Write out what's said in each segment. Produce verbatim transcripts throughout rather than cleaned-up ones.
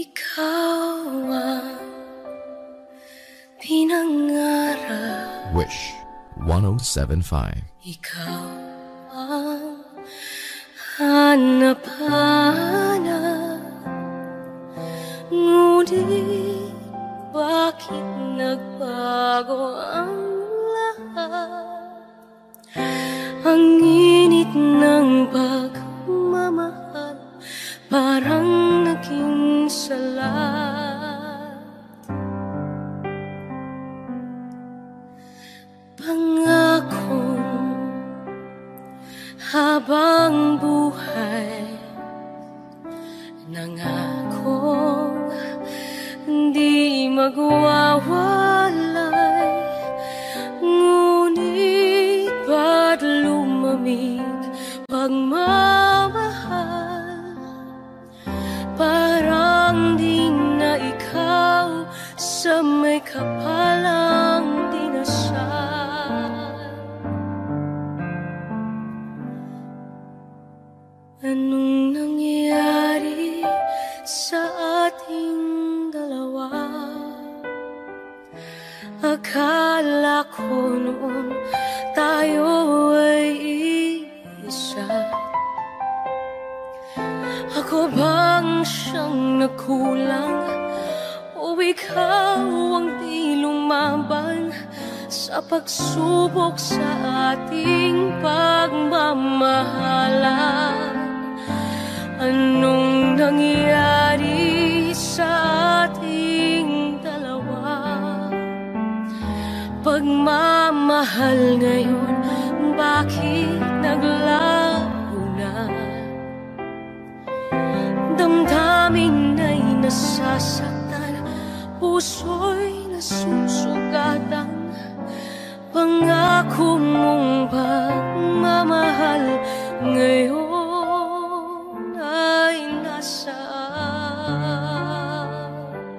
Ikaw ang pinangarap. Wish one oh seven point five. Ikaw ang hanap-hanap. Ngunit bakit nagbago ang lahat? Ang init ng pagmamahal parang naging salat. Pangakong habang buhay, nangakong di magwawalay. Ngunit ba't lumamig pagmamahal? Parang di na ikaw sa may kapalang dinasal. Anong nangyari sa ating dalawa? Akala ko noon tayo ay isa. Ako bang siyang nagkulang o ikaw ang di lumaban sa pagsubok sa ating pagmamahalan? Anong nangyari sa ating dalawa? Pagmamahal ngayon, bakit naglaho na? Damdamin ay nasasaktan, puso'y nasusugatan. Pangako mong pagmamahal ngayon ay nasaan?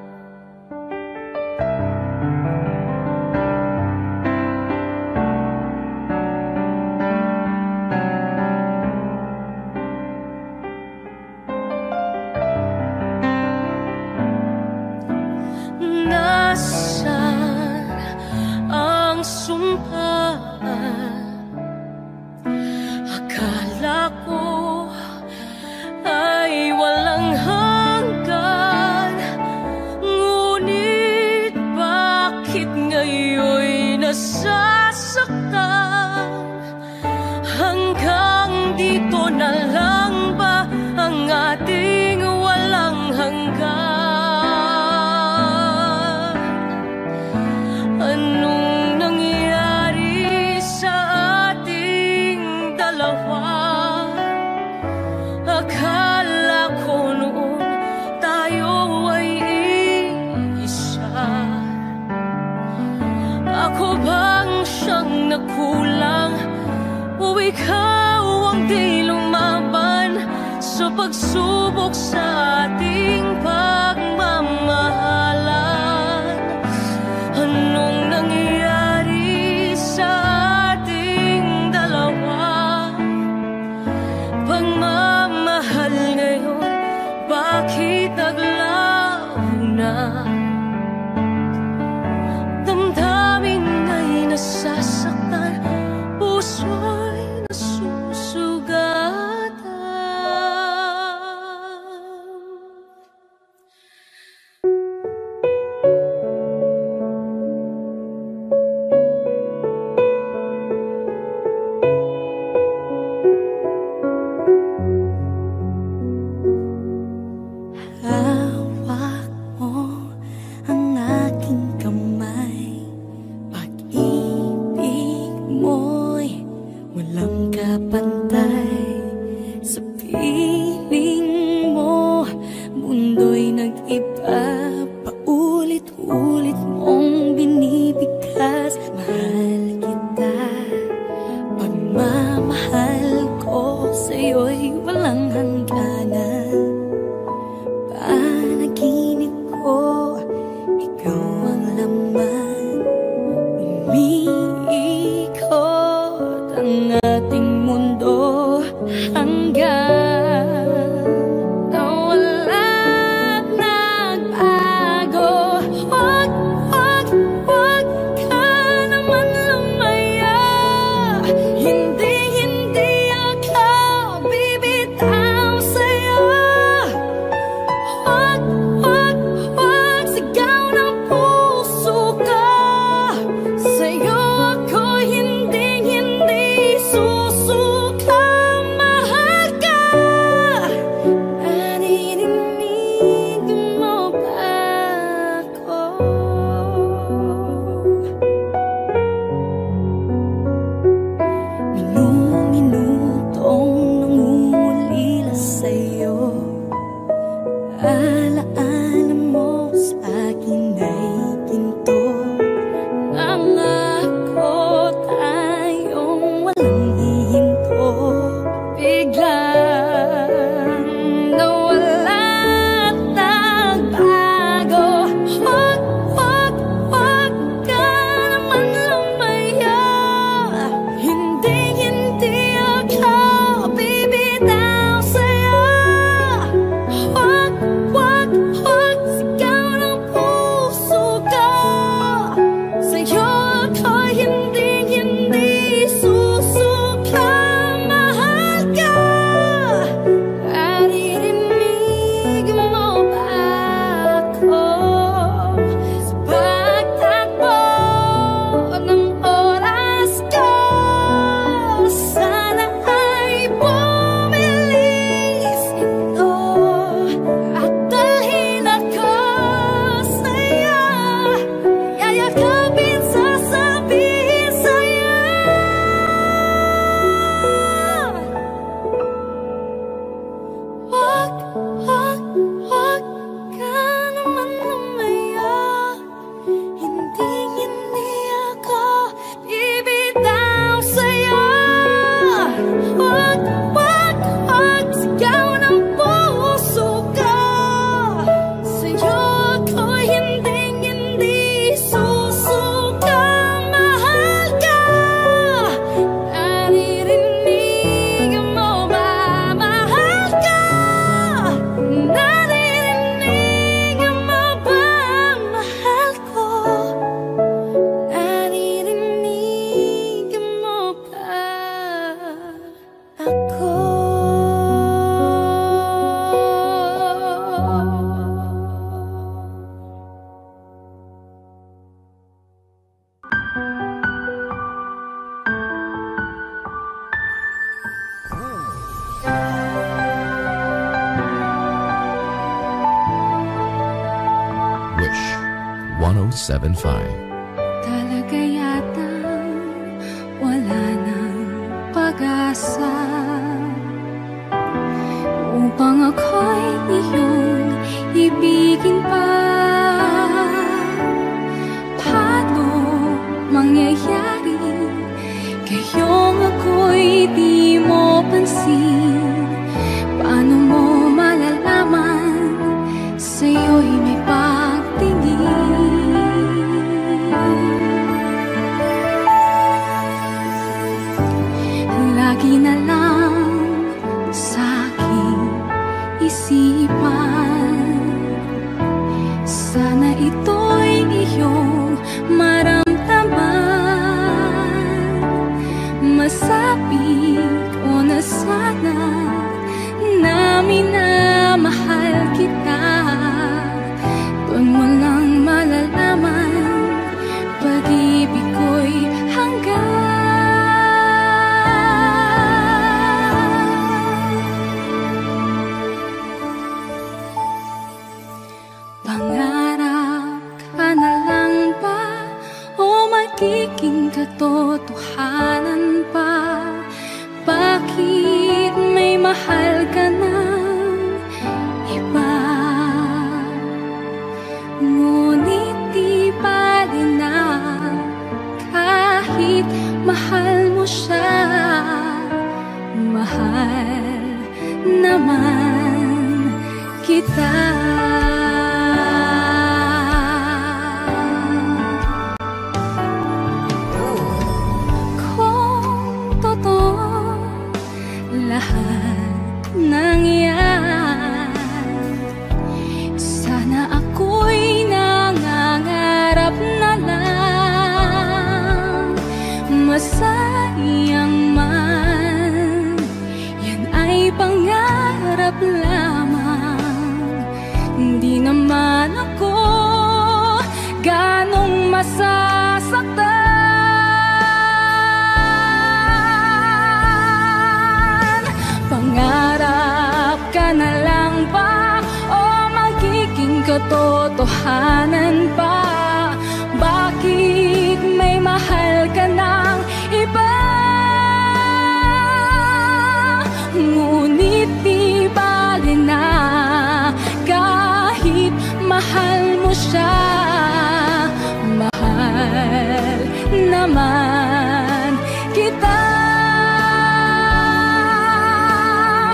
Nasaan ang sumpa? Akala ko ay walang hanggan. Ngunit bakit ngayon'y nasasaktan? Hanggang dito na lang ba ang ating walang hanggan? Anong nangyari sa ating dalawa? Akala ko noon tayo ay isa. Ako bang siyang nagkulang o ikaw ang di lumaban sa pagsubok sa ating pagmamahalan? Anong nangyari sa ating dalawa? Pagmamahal ngayon, bakit naglaho na? Damdamin ay nasasaktan, puso'y nasusugatan. Hawak mo ang aking kamay, pag-ibig mo'y walang kapantay. Sa piling mo, mundo'y nag-iba, paulit-ulit mong binibigkas. Mahal kita, pagmamahal ko sa'yo'y walang hangganan. Panaginip ko, ikaw ang laman. Umiikot ang ating mundo hanggang nawala na na wala nagbago. Wag, wag, wag ka naman lumaya. Hindi, hindi ako bibitaw sa'yo. Wag, wag, wag sigaw ng puso ko. Sa'yo ako'y hindi, hindi susuka. Mahal ka. Naririnig mo ba ako? Sa pagtakbo ng oras ko, sana ay bumilis ito at dalhin ako sa'yo. Yayakapin, sasabihin sa'yo. Wag, wag, wag ka naman lumaya. Hindi, hindi ako bibitaw sa'yo. Wag, wag, wag sigaw ng puso ko. Sa'yo ako'y hindi, hindi susuka. Mahal ka. Naririnig mo ba? Mahal ka. Naririnig mo ba? Mahal ko. Naririnig mo ba ako? Wish one oh seven point five. Talaga yatang wala nang pag-asa upang ako'y iyong ibigin pa. Paano mangyayari kayong ako'y di mo pansin? Paano mo malalaman sa'yo'y may pagtingin? Lagi na lang sa'king isipan, sana ito'y iyong maramdaman. Masabik o na sana na minamahal kita. Doon mo lang malalaman pag-ibig ko'y hanggan. Pangarap ka na lang ba o magiging katotohanan pa? Bakit may mahal ka ng iba? Ngunit di bali na kahit mahal mo siya. Mahal naman kita. Kung totoo lahat ng yan, sana ako'y nangangarap na lang. Masayang man, yan ay pangarap lamang. Di naman ako ganong masasaktan. Pangarap ka na lang ba o magiging katotohanan pa? Bakit may mahal ka ng iba? Ngunit di bali na kahit mahal mo siya. Mahal naman kita.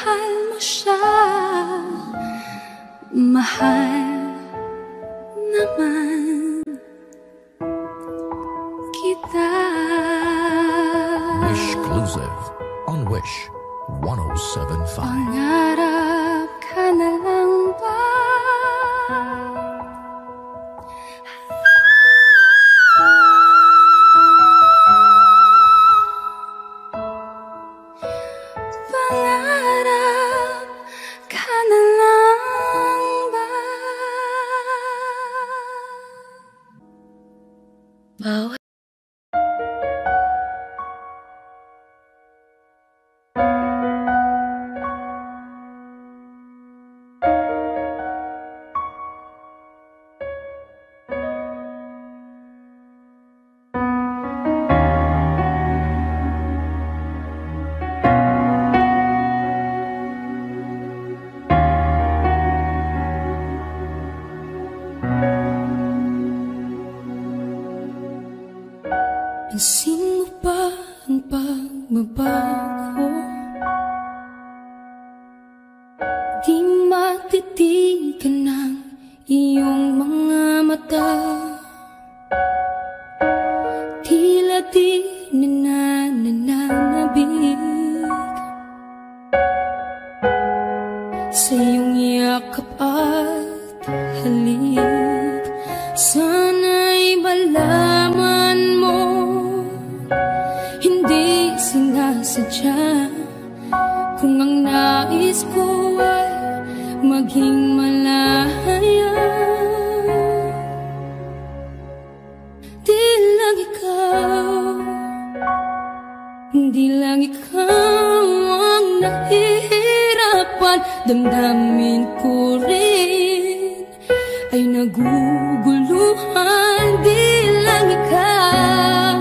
mahal mo siya, mahal naman kita. Wishclusive on Wish one oh seven point five. Pangarap ka na lang ba? Pangarap ka na lang ba? Bawat pansin mo ba ang pagbabago? Di matitigan ng iyong mga mata. Tila di nananabig sa iyong yakap at halik. Sana'y malaman mo, hindi sinasadya. Kung ang nais ko ay maging malaya, di lang ikaw, di lang ikaw ang nahihirapan. Damdamin ko rin ay naguguluhan. Di lang ikaw,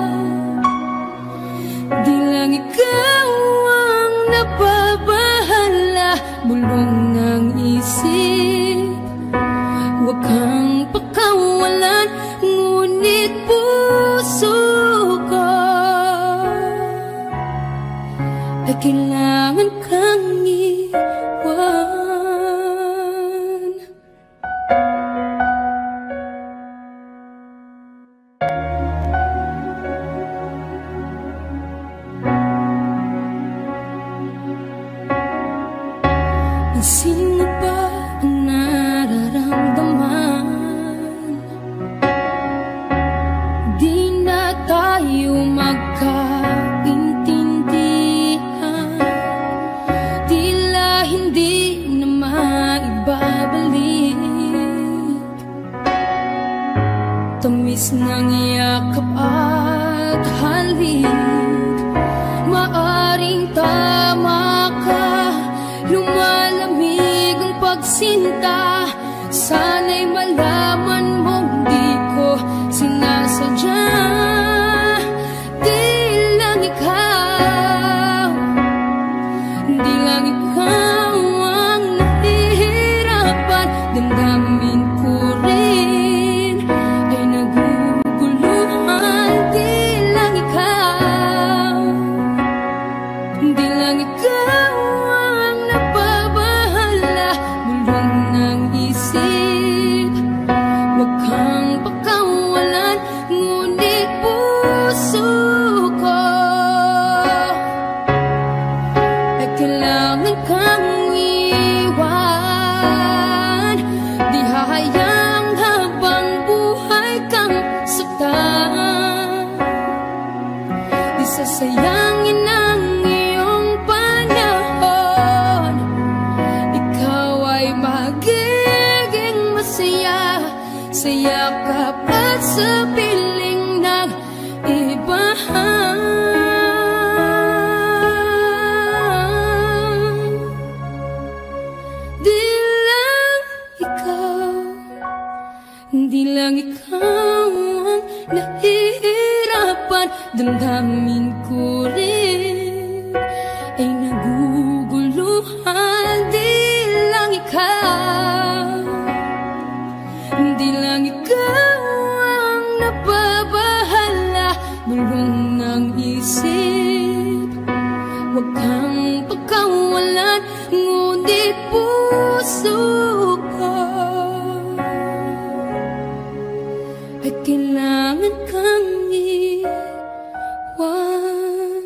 di lang ikaw ang napabahala. Bulong ng isip, huwag kang pakawalan. Ngunit puso ko ay kailangan kang iwan. Pansin mo ba ang nararamdaman? Di na tayo magkaintindihan. Tila hindi na maibabalik tamis ng yakap at halik. Maaring tama ka, lumalamig ang pagsinta. Sana'y malaman mong di ko sinasadya. Di lang ikaw, di lang ikaw ang nahihirapan. Damdamin ko rin ay naguguluhan. Di lang ikaw, di lang ikaw ang napabahala. Bulong ng isip, huwag kang pakawalan. Ngunit puso ko ay kailangan kang iwan. Di hahayang habang buhay kang saktan. Di sasayangin ang iyong panahon. Ikaw ay magiging masaya sa yakap at sa piling ng iba. ngunit puso ko ay kailangan kang iwan.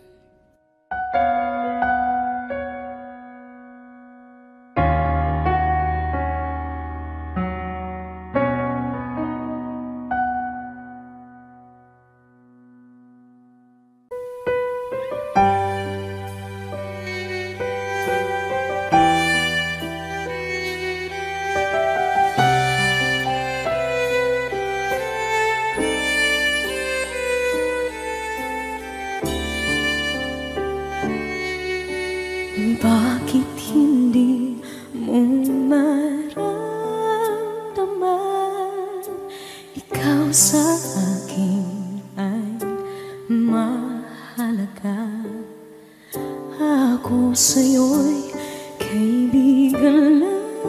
Bakit hindi mo maramdaman? Ikaw sa akin ay mahalaga. Ako sa'yo'y kaibigan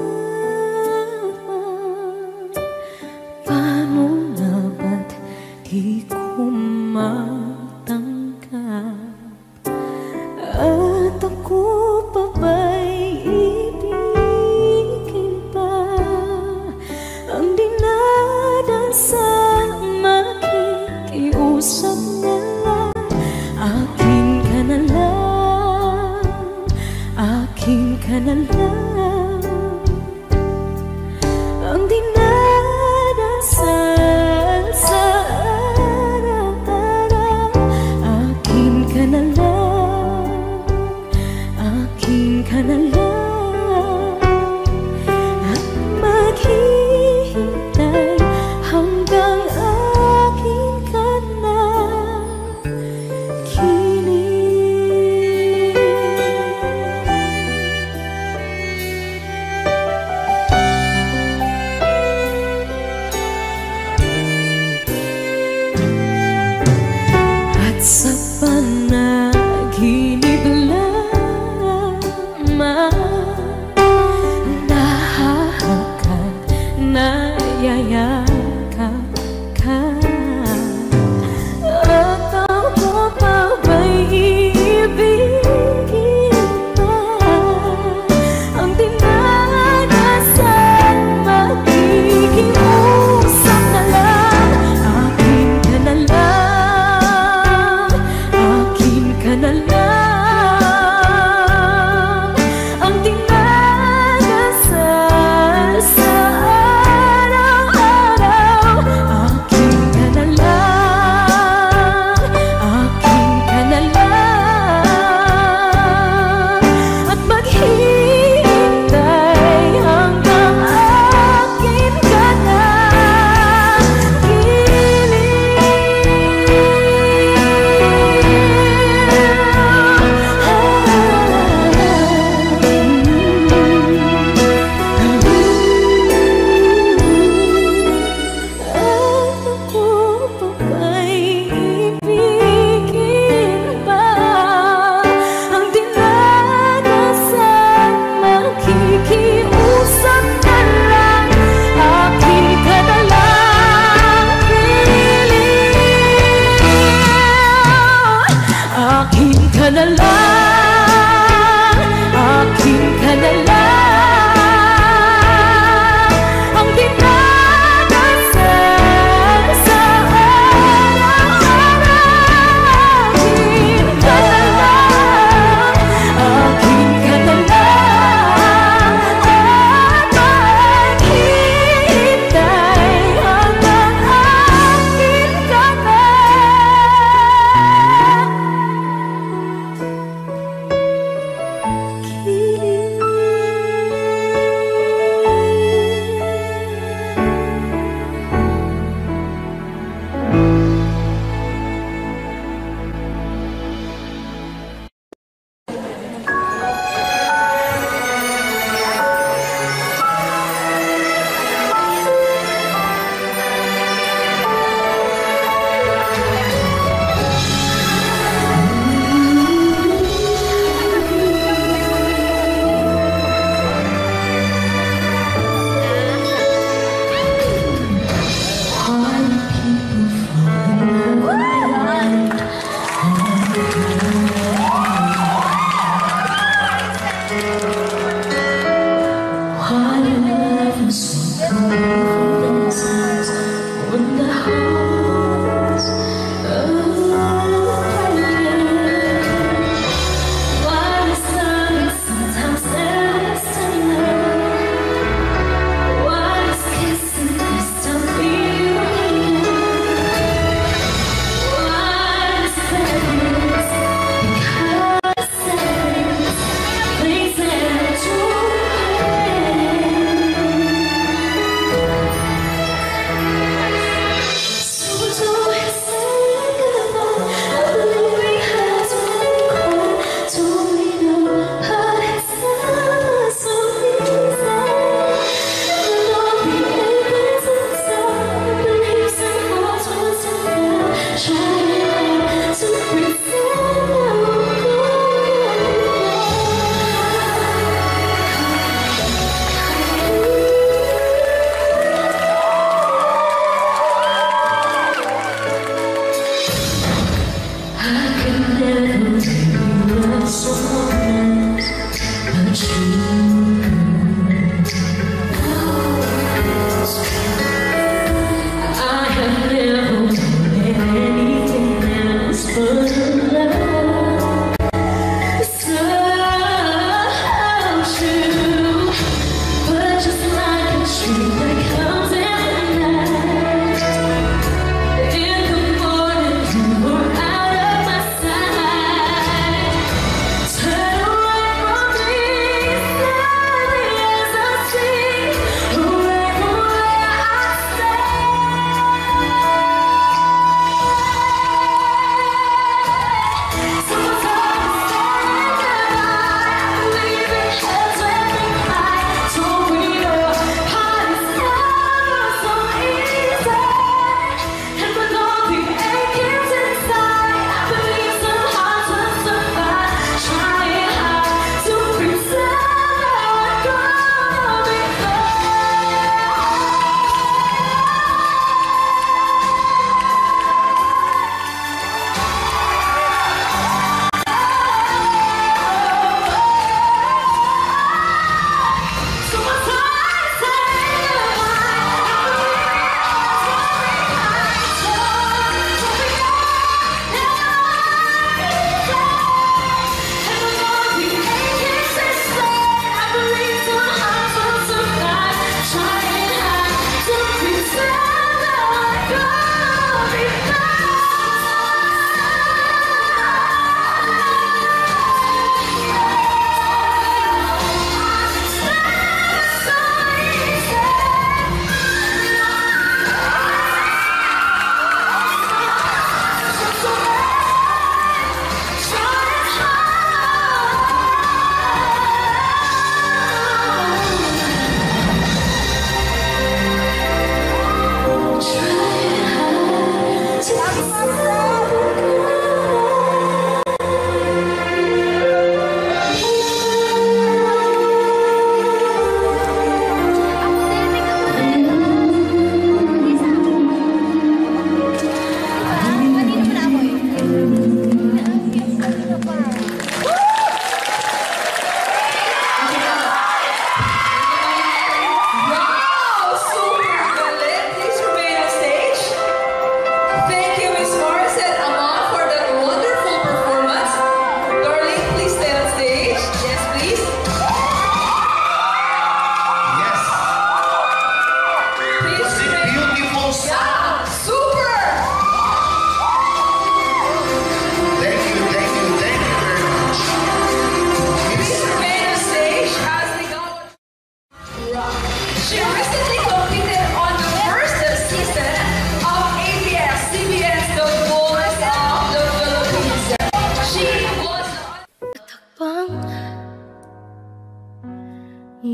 lamang. Paano nga ba't di ko matanggap? At ako pa ba'y ibigin pa? Ang dinadasang makikiusap na lang. Akin ka na lang, akin ka na lang. Ang dinadasal sa araw-araw. Akin ka na lang, akin ka na lang. At maghihintay hanggang akin ka na kilig. At sa panaginip lamang nahahagkan, nayayakap ka. At ako pa ba'y iibigin pa? Ang dinadasal makikiusap na lang. Akin ka na lang, akin ka na lang.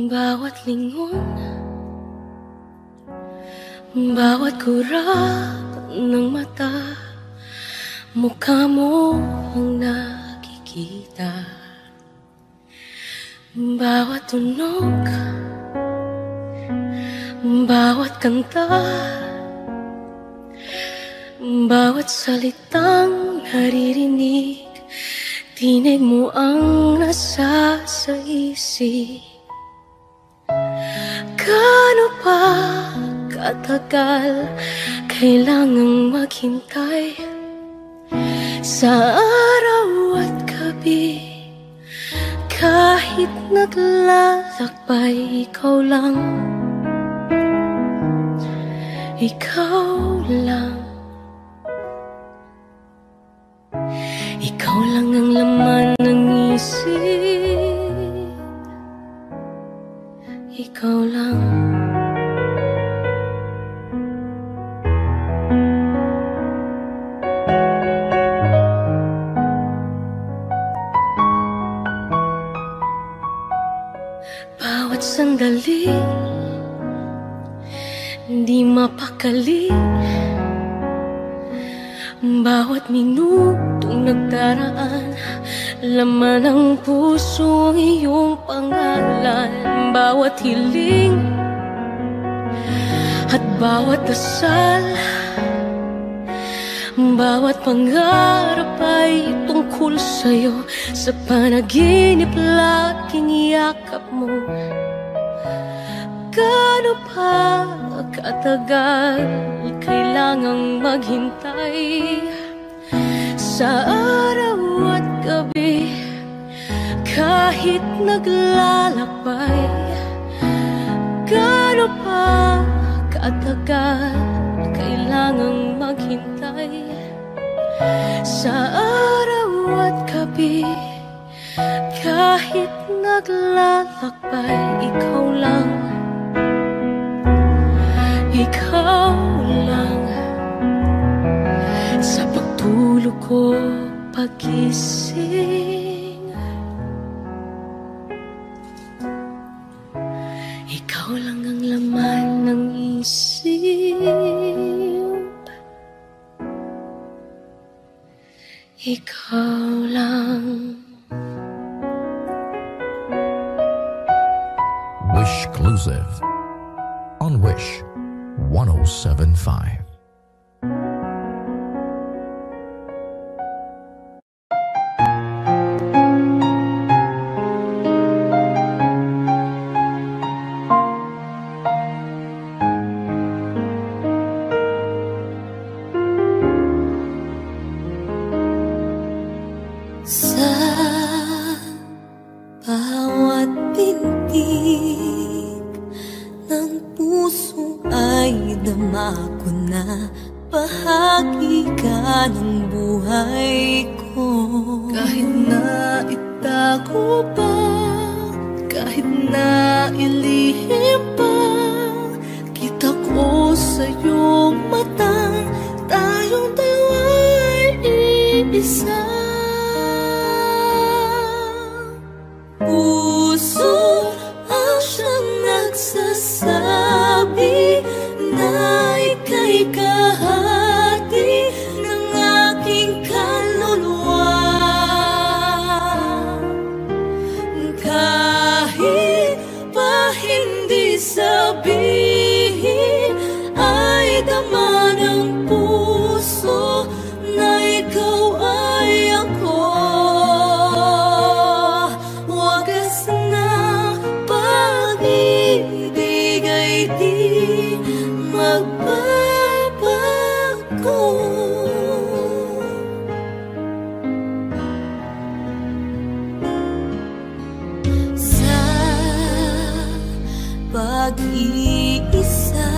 Bawat lingon, bawat kurap ng mata, mukha mo ang nakikita. Bawat tunog, bawat kanta, bawat salitang naririnig, tinig mo ang nasa sa isip. Gaano pa katagal kailangang maghintay sa araw at gabi? Kahit naglalakbay, ikaw lang, ikaw lang, ikaw lang ang laman ng isip, ikaw lang. Bawat sandali, di mapakali. Bawat minutong nagdaraan, laman ng puso ang iyong pangalan. Bawat hiling at bawat dasal, bawat pangarap ay tungkol sa'yo. Sa panaginip laging yakap mo. Gaano pa katagal kailangang maghintay sa araw at gabi? Kahit naglalakbay, gaano pa katagal kailangang maghintay sa araw at gabi? Kahit naglalakbay, ikaw lang, ikaw lang. Sa pagtulog ko, pag-gising, ikaw lang ang laman ng isip, ikaw lang. Wishclusive on Wish one oh seven point five. Sa bawat pintig ng puso ay dama ko na bahagi ka ng buhay ko. Kahit na itago pa, kahit na ilihim pa, kita ko sa iyong mata, tayong dalawa'y iisa. Puso ang siyang nagsasabi na ika'y kahati ng aking kaluluwa. Kahit pa hindi sabihin, ay dama ng puso na ikaw ay ako. Pag-iisa,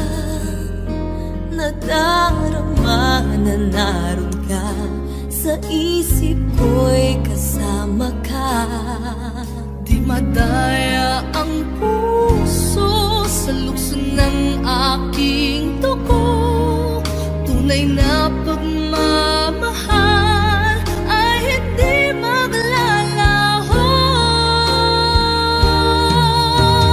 nadarama na naroon ka, sa isip ko'y kasama ka. Di madaya ang puso sa lukso ng aking dugo. Tunay na pagmamahal ay hindi maglalaho.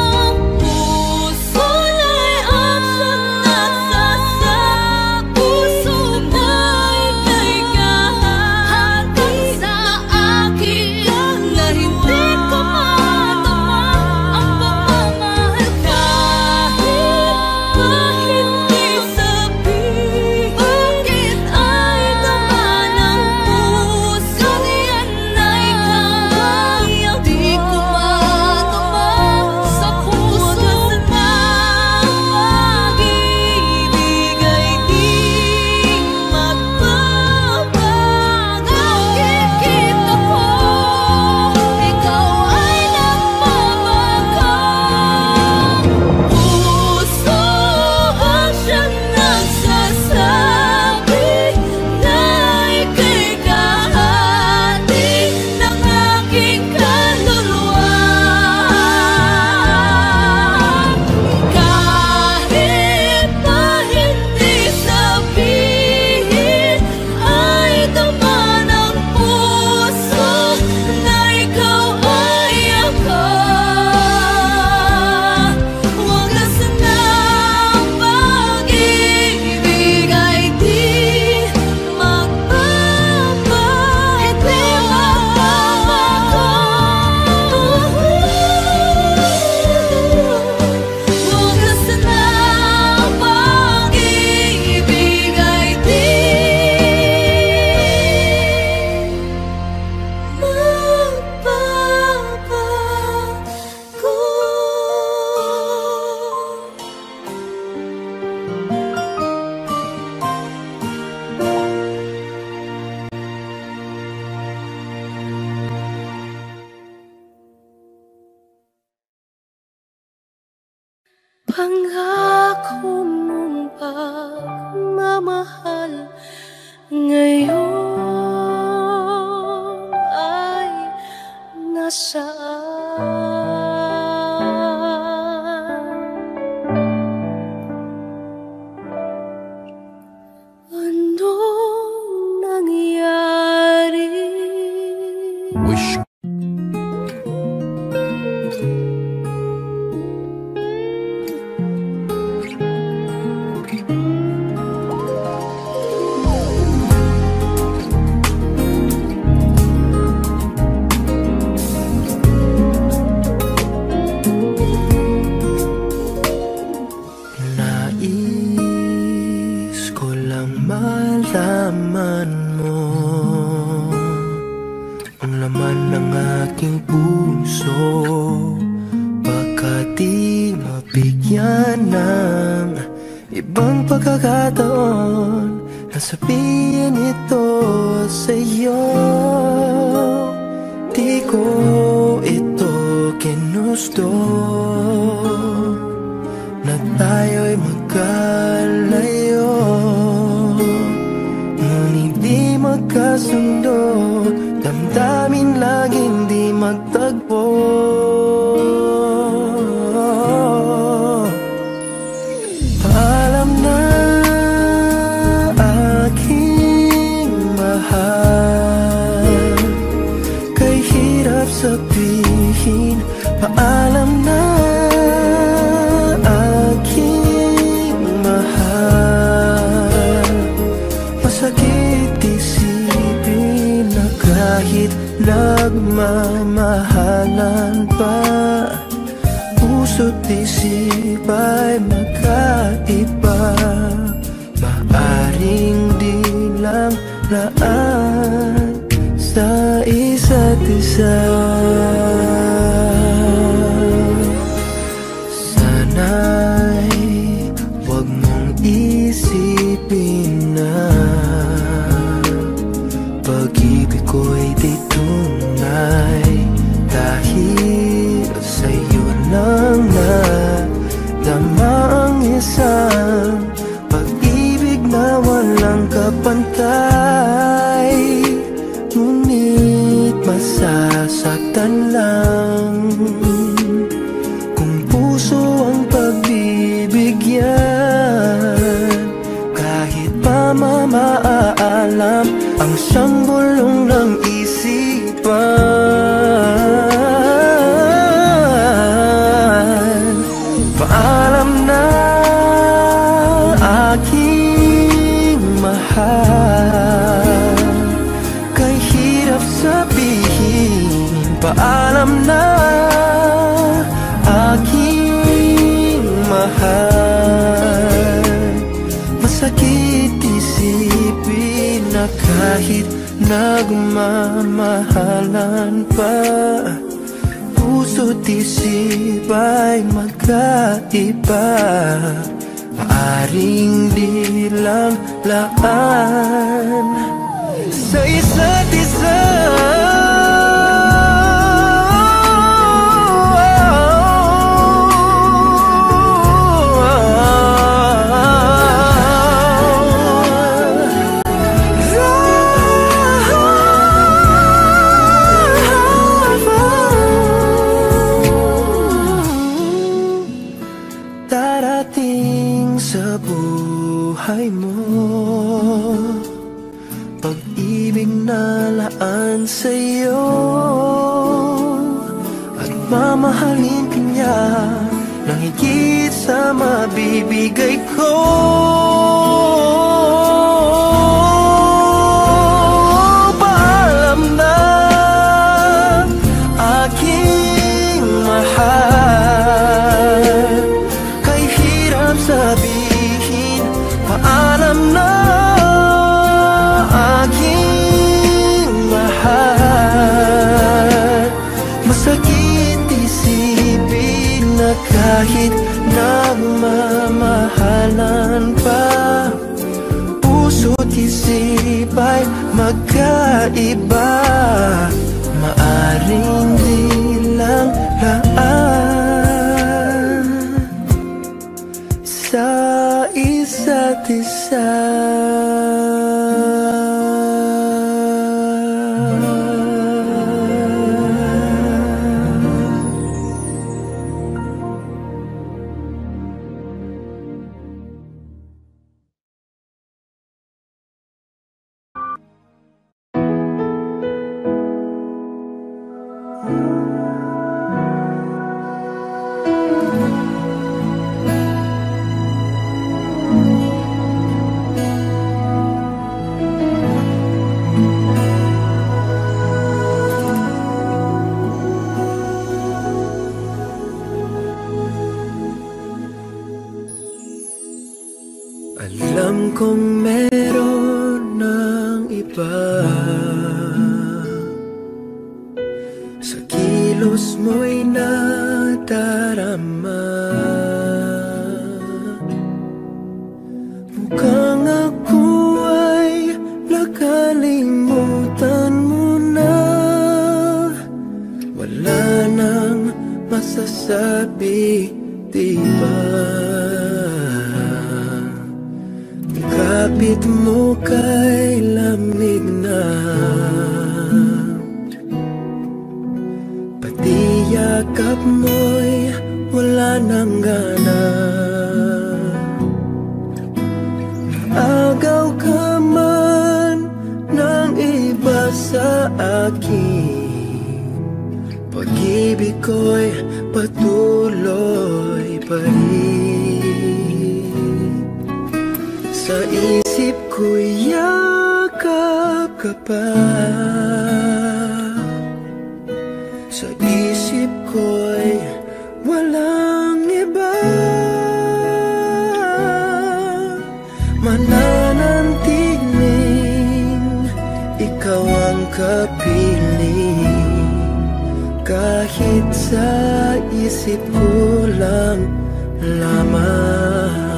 pangako mong pagmamahal ngayon ay nasaan? Anong nangyari? Wish. Malaman mo ang laman ng aking puso, baka di mabigyan ng ibang pagkakataon na sabihin ito sa'yo. Di ko ito ginusto na tayo'y magkalayo, magkasundo, damdamin laging di magtagpo. Paalam na aking mahal, kay hirap sabihin. Paalam na aking mahal, masakit isipin na kahit nagmamahalan pa, puso't isip ay magkaiba. Maaring di lang laan sa isa't isa. Sana'y huwag mong isipin na pag-ibig ko'y di tunay, dahil sa'yo lang nadama ang isang pag-ibig na walang kapantay. Ngunit masasaktan lang kung puso ang pagbibigyan, kahit pa mamaalam ang siyang bulong ng isipan. Paalam na aking mahal, kay hirap sabihin. Paalam na aking mahal, masakit isipin na kahit nagmamahalan pa, puso't isip ay magkaiba. Maaring di lang laan sa isa't isa. Darating sa buhay mo pag-ibig na laan sa'yo, at mamahalin ka niya nang higit sa mabibigay ko. Paalam na aking mahal, kay hirap sabihin. Paalam na aking mahal, masakit isipin na kahit nagmamahalan pa, puso't isip ay magkaiba. Maaring di lang laan isa. Alam kong meron ng iba sa kilos mo'y nadarama. Mukhang ako ay nakalimutan mo na. Wala nang masasabi, diba? Kapit mo kay lamig na, pati yakap mo'y wala nang gana. Agaw ka man ng iba sa akin, pag-ibig ko'y patuloy pa rin. Sa isip ko'y yakap ka pa, sa isip ko'y walang iba. Mananantiling ikaw ang kapiling, kahit sa isip ko lang lamang.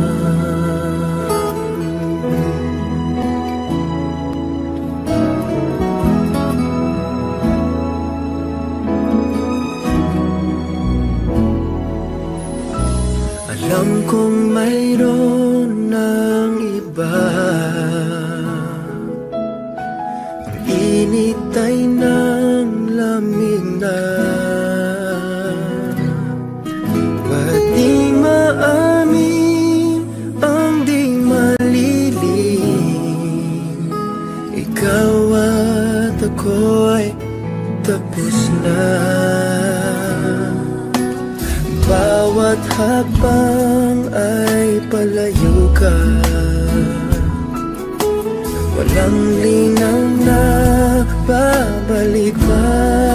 Alam kong mayroon ng iba, ang init ay ng lamig na. Pati maamin ang di malilim, ikaw at ako'y tapos na. Bawat habang ay palayo ka, walang linaw na babalik pa.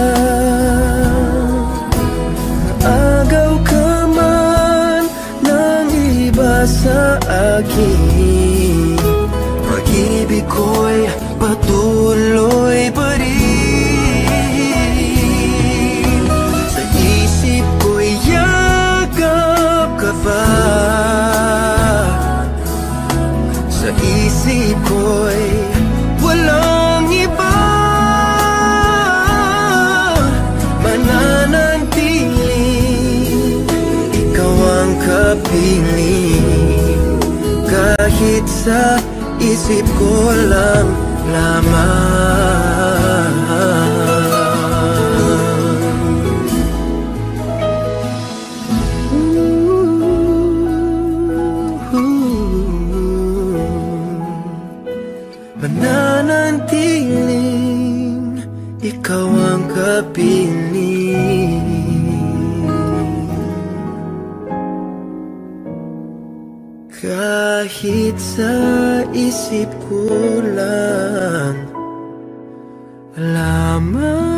Agaw ka man ng iba sa akin, pag-ibig ko'y patuloy pa rin. Sa isip ko'y sa isip ko'y walang iba. Mananantiling ikaw ang kapiling, kahit sa isip ko lang lamang. Mananantiling ikaw ang kapiling, kahit sa isip ko lang lamang.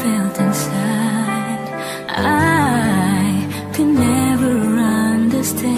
I could never understand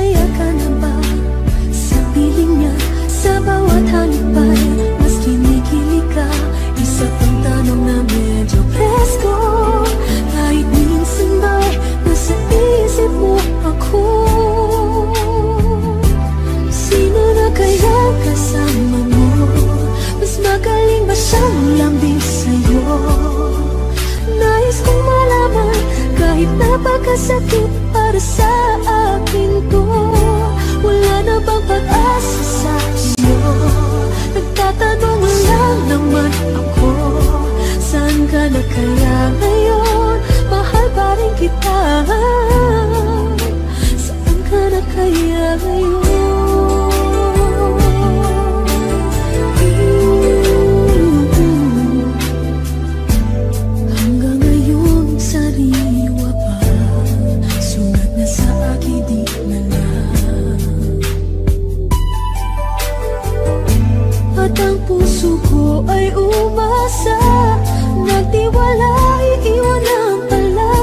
masaya ka na ba sa piling niya? Sa bawat halipay, mas kinikilig ka. Isa pang tanong na medyo presko, kahit minsan ba'y nasa isip mo ako? Sino na kaya kasama mo? Mas magaling ba siyang lambing sa'yo? Nais kong malaman, kahit napakasakit para sa akin to. Wala na bang pag-asa sa iyo? Nagtatanong lang naman ako, saan ka na kaya ngayon? Mahal pa rin kita. Saan ka na kaya ngayon? Hanggang ngayon sariwa pa, sugat na sa akin di na lang. At ang puso ko ay umasa, nagtiwala, iiwan ang pala.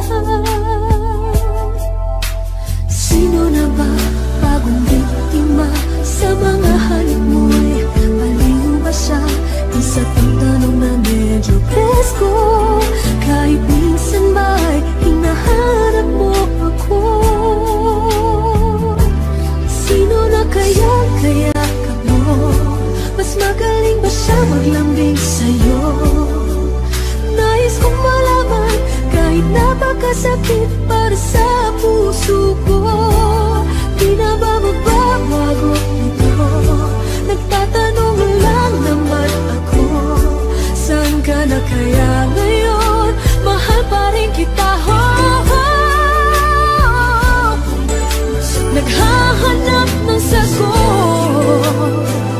Sino na ba bagong biktima sa mga halik mo'y baliw ba siya? Isa pang tanong na medyo presko, kahit minsan ba'y hinahanap mo ako? Sino na kaya kaya ka mo? Mas magaling ba siya maglambing sa'yo? Nais kong malaman, kahit napakasakit para sa puso ko. Di na ba magbabago ito? Nagtatanong lang naman ako, saan ka na kaya ngayon? Mahal pa rin kita, ho, ho. Naghahanap ng sagot.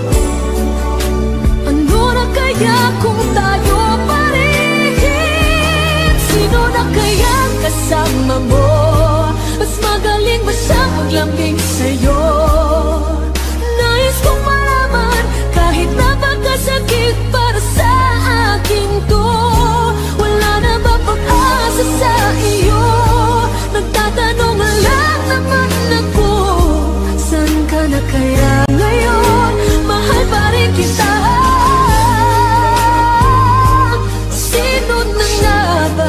Ano na kaya kung tayo pa rin? Sino na kaya kasama mo? Mas magaling ba siya maglambing sa'yo? Nais kong malaman, kahit napakasakit para sa akin to. Wala na ba pag-asa sa iyo? Nagtatanong lang naman ako, saan ka na kaya ngayon? Mahal pa rin kita. Sino na nga ba?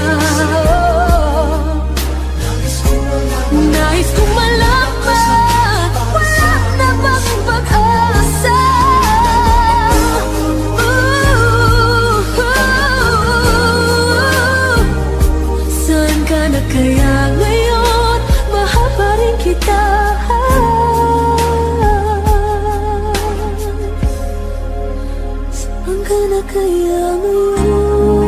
Nais kong malaman, wala na bang pag-asa? Ooh, ooh. Saan ka na kaya ngayon? Mahal pa rin kita. Saan ka na kaya ngayon?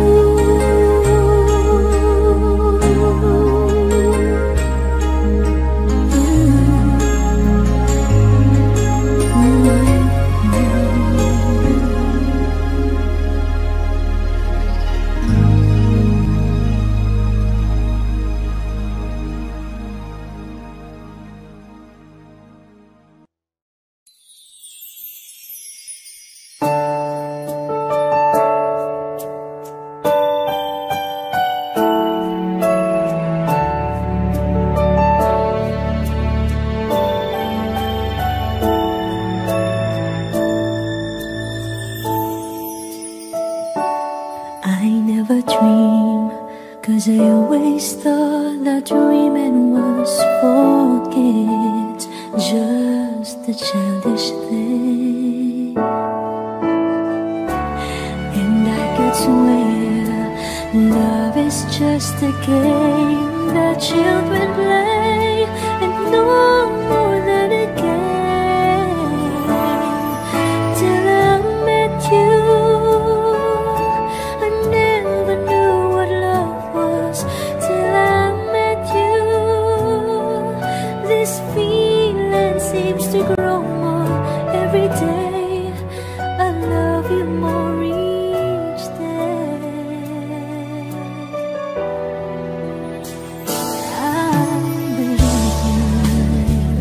Cause I always thought that dreaming was forget, just a childish thing. And I could swear love is just a game that children play, and no more than a game. Till I met you, I never knew what love was. Till I met you, this feeling seems to grow more every day. I love you more each day. I believe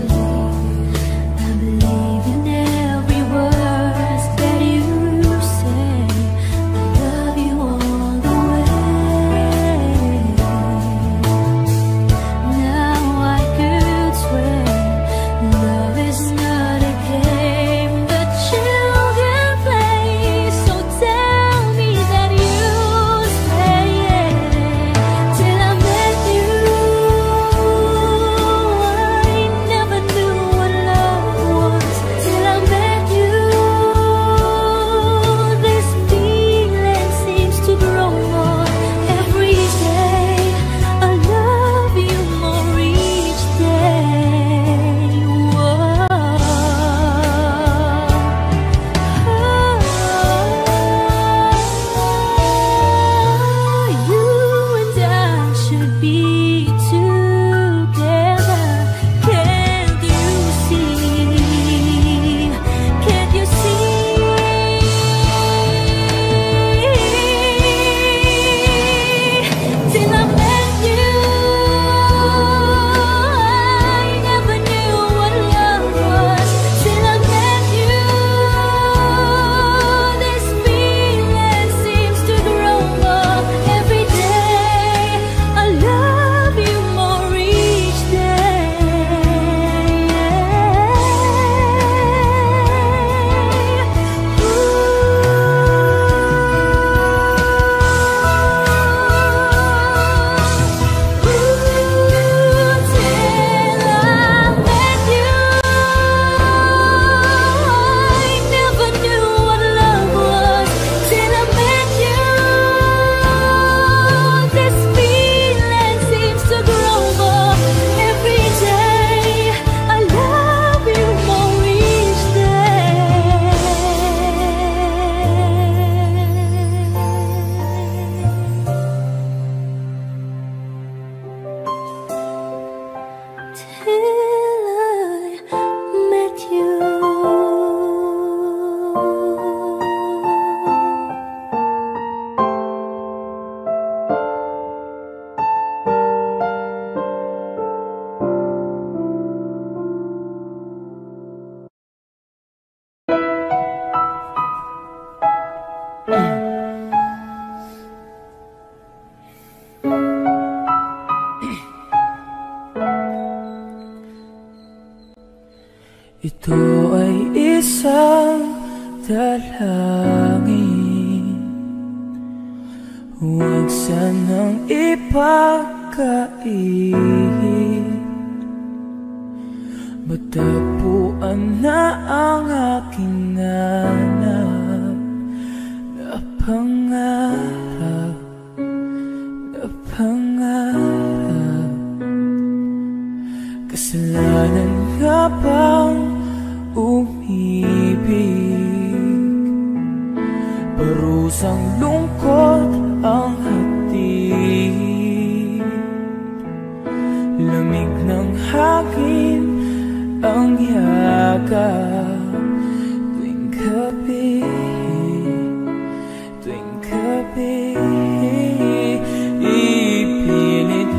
Ito ay isang dalangin, huwag sanang ipagkait. Matagpuan na ang aking hanap na pangarap, na pangarap. Kasalanan nga bang umibig? Parusang lungkot ang hatid, lamig ng hangin ang yakap tuwing gabi, tuwing gabi. Ipilit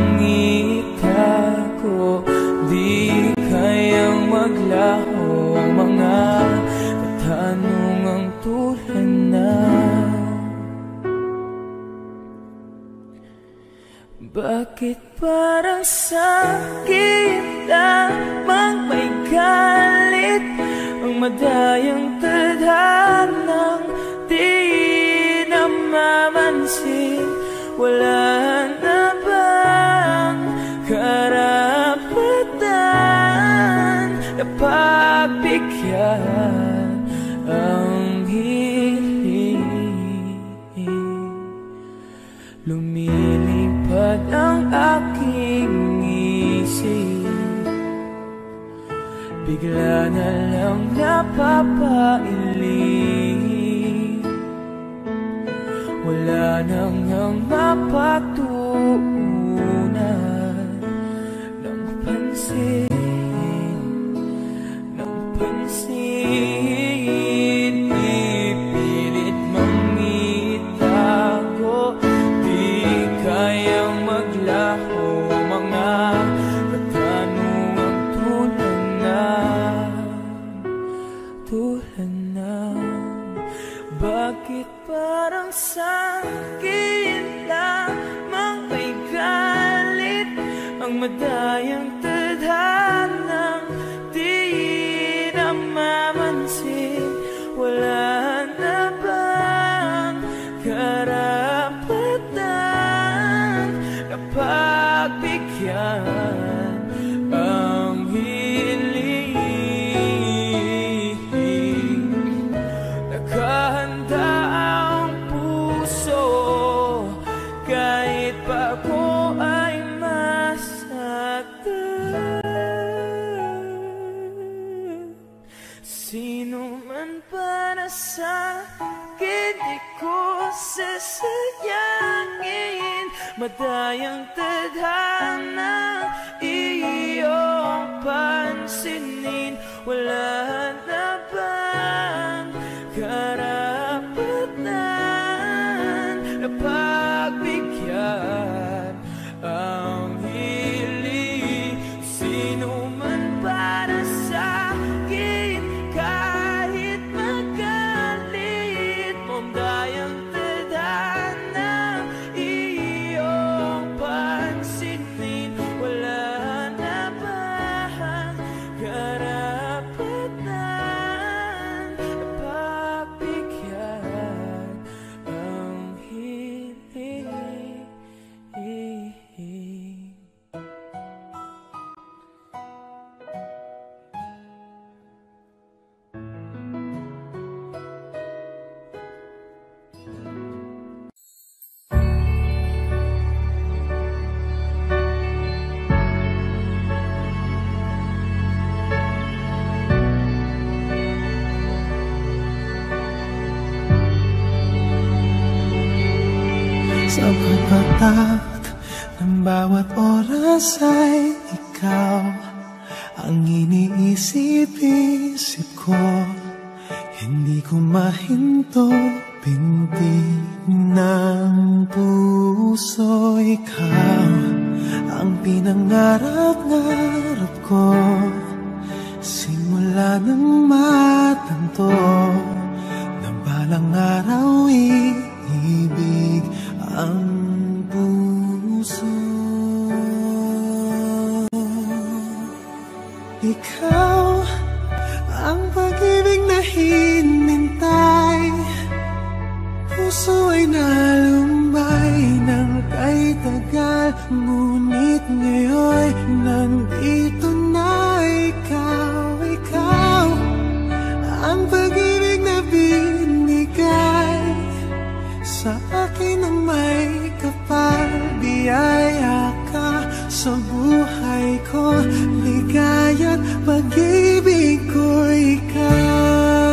mangitago, di kayang maglaho ang mga katanungang tulad na bakit parang sakit lamang may galit ang madayang tadhanang di namamansin? Wala na bang karapatan na pagbigyan ang hiling? Lumilipad ang aking isip, bigla na lang napapailing. Wala nang nang mapatuunan ng pansin, ng pansin. Ipilit mangitago, di kayang maglaho mga katanungang tulad na, tulad na. Bakit parang sakit lamang may galit ang madayang tadhanang di namamansin? Wala na bang karapatan na pagbigyan ang hiling? Nakahanda ang puso kahit pa ako ay masaktan. Sino man pa nasakit, di ko sasayangin. Madayang tadhana iyong pansinin. Wala na bang karapatan na pagbigyan ang hiling? Sino man para sa akin kahit magalit, mamdayang tadhana iyong pansinin. Wala na bang karapatan na pagbigyan ang hiling? Sa pagpatak ng bawat oras ay ikaw ang iniisip-isip ko. Hindi ko mahinto binti ng puso. Ikaw ang pinangarap-ngarap ko simula nang matanto na balang araw iibig ang puso. Ikaw Ang pag-ibig na hinintay, puso ay nalumbay ng kay tagal. Ngunit ngayon nandito na ikaw, ikaw. Ang pag-ibig na binigay sa akin ang may kapal. Biyaya ka sa buhay ko, ligaya't pag-ibig ko ikaw.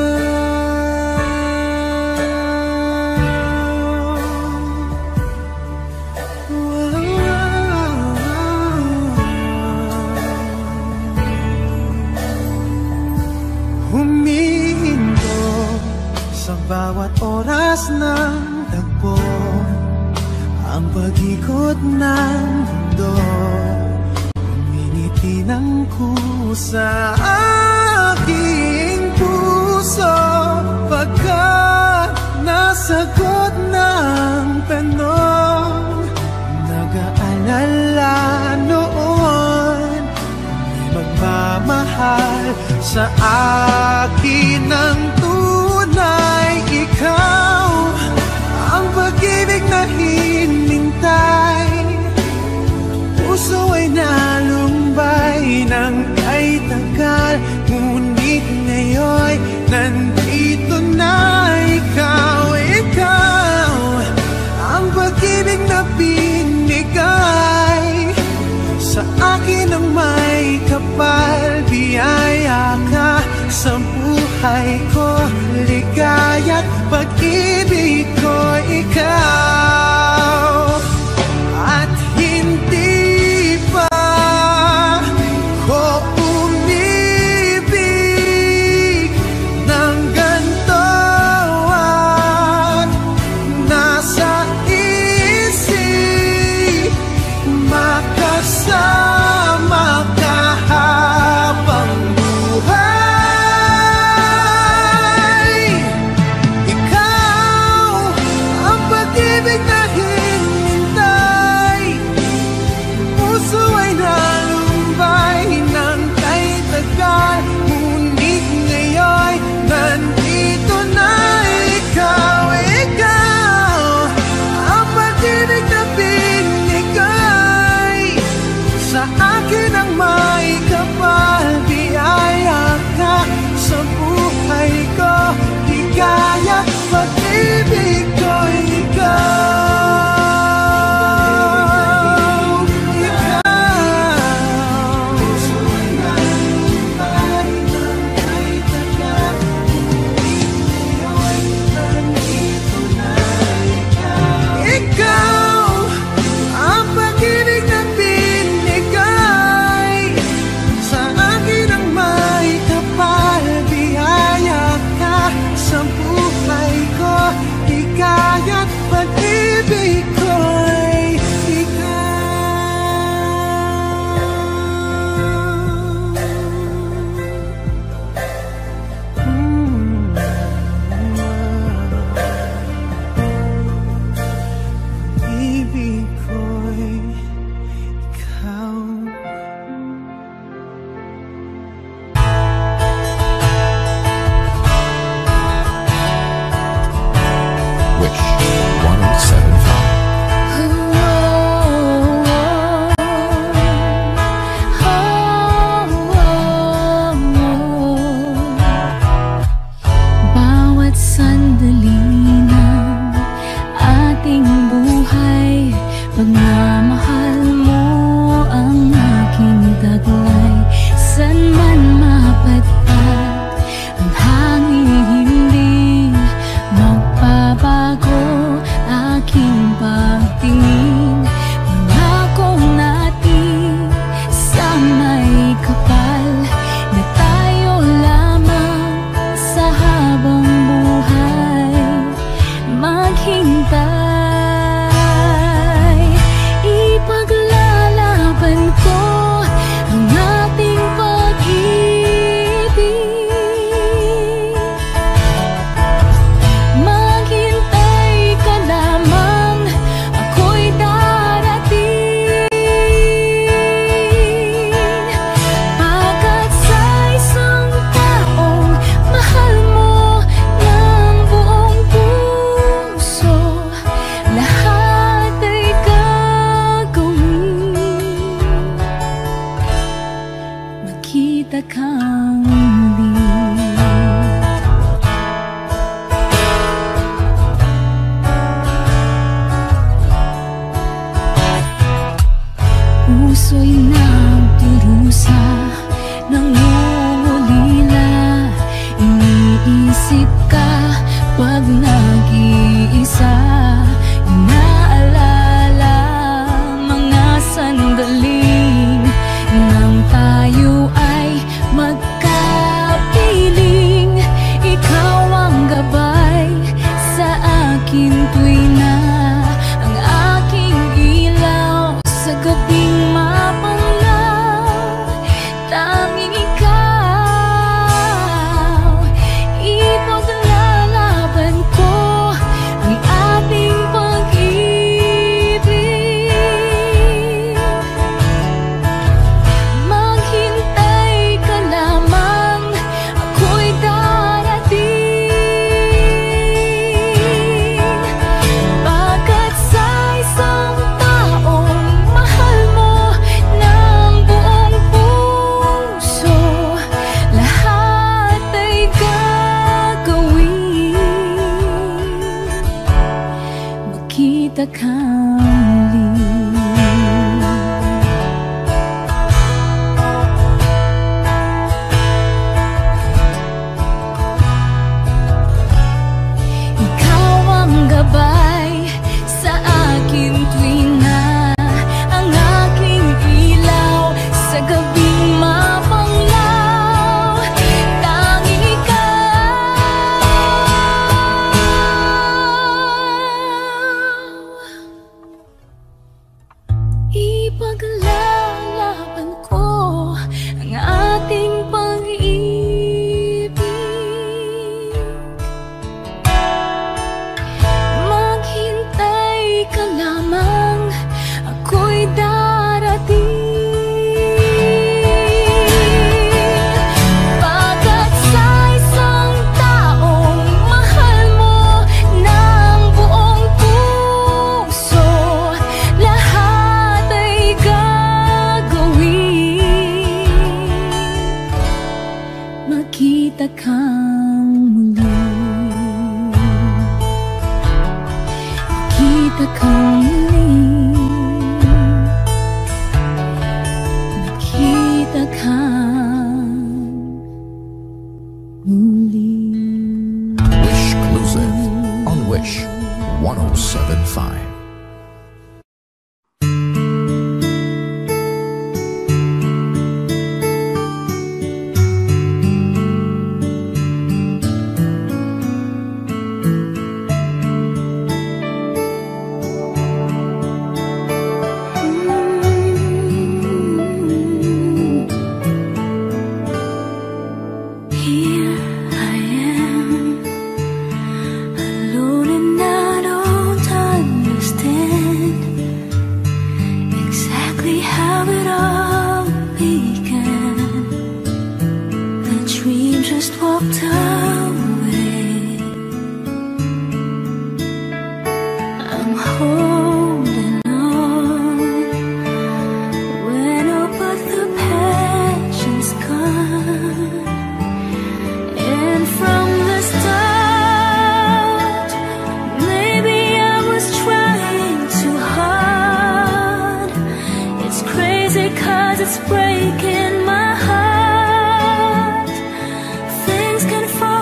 Humihinto sa bawat oras ng tagpo, ang pag-ikot ng mundo. Humingiti ng kusa aking puso, pagkat nasagot ng tanong. Nag-aalala noon, may magmamahal sa akin ng tunay. Ikaw ang pag-ibig na hinintay, puso ay nalumbay ng kay tagal. Ngunit ngayon nandito na ikaw, ikaw. Ang pag-ibig na binigay sa akin ang may kapal. Biyaya ka sa buhay ko, ligaya't pag-ibig ko ikaw. At hindi pa ko umibig ng ganito, at nasa isip makasama ka habang buhay. Ikaw ang pag-ibig muli. Puso'y nagdurusa, nangungulila, iniisip ka pag nag-iisa. Inaalala mga sandaling nang tayo ay magkapiling. Ikaw ang gabay sa akin tuwi na ang aking ilaw sa gabing mapanglaw. Tanging ikaw, ipaglalaban ko ang ating pag-ibig. Maghintay ka lamang, ako'y darating. Pagkat sa isang taong mahal mo ng buong puso, lahat ay gagawin. Magkita ka muli. Ikaw ang gabay sa akin tuwi na ang aking ilaw sa gabing mapanglaw. Tanging ikaw, ipaglalaban ko ang ating pag-ibig. Maghintay ka lamang, ako'y darating. Pagkat sa isang taong mahal mo ng buong puso, lahat ay gagawin. Magkita kang muli. Magkita kang muli. Magkita kang muli. Wish Exclusive on Wish one oh seven point five. Here I am, alone and I don't understand exactly how it all began. The dream just walked away. I'm holding on when all but the passion's gone. And from the start, maybe I was trying too hard. It's crazy 'cause it's breaking my heart. Things can fall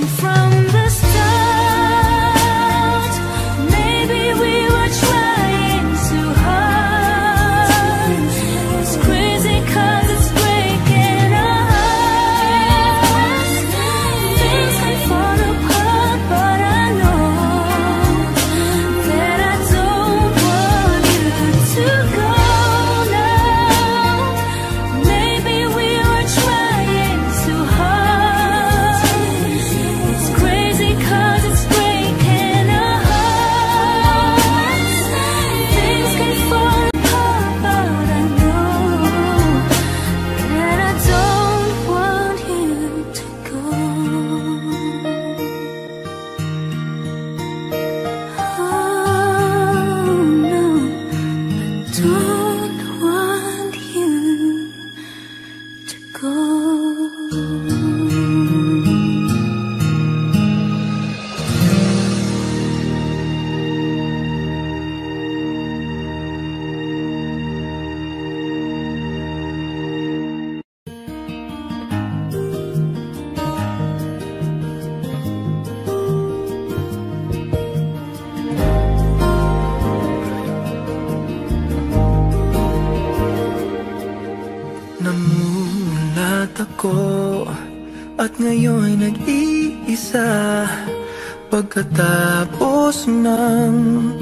Namulat ako at ngayon nag-iisa pagkatapos ng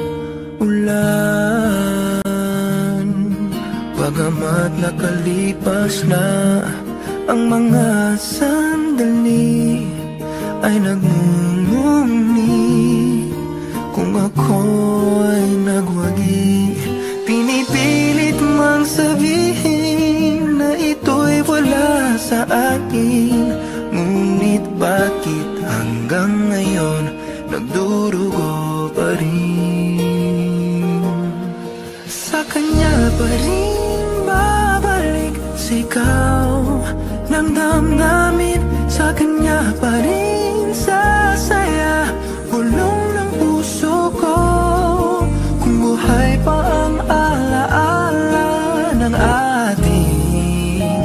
ulan. Bagamat nakalipas na ang mga sandali, ay nagmumuni kung ako'y nagwagi. Pinipilit mang sabihin na ito'y wala sa akin, ngunit bakit hanggang ngayon nagdurugo pa rin? Sa kanya pa rin babalik sigaw ng damdamin, sa kanya pa rin sasaya bulong ng puso ko. Kung buhay pa ang alaala ng ating